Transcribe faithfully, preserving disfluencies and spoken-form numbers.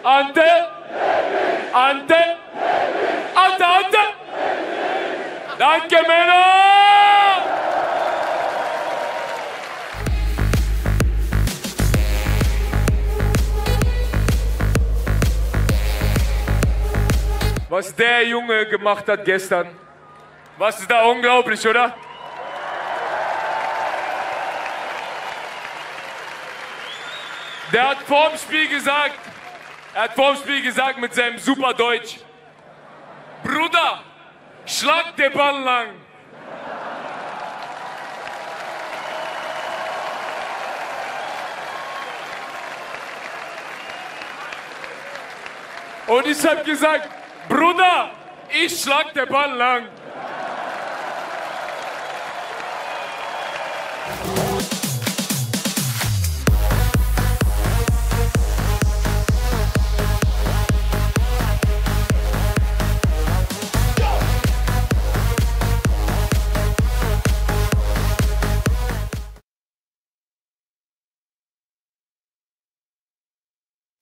Ante, Ante, Ante, Ante. Danke, Männer! Was der Junge gemacht hat gestern, was ist da unglaublich, oder? Der hat vorm Spiel gesagt, er hat vorm Spiel gesagt mit seinem super Deutsch, Bruder, schlag den Ball lang. Und ich hab gesagt, Bruder, ich schlag den Ball lang.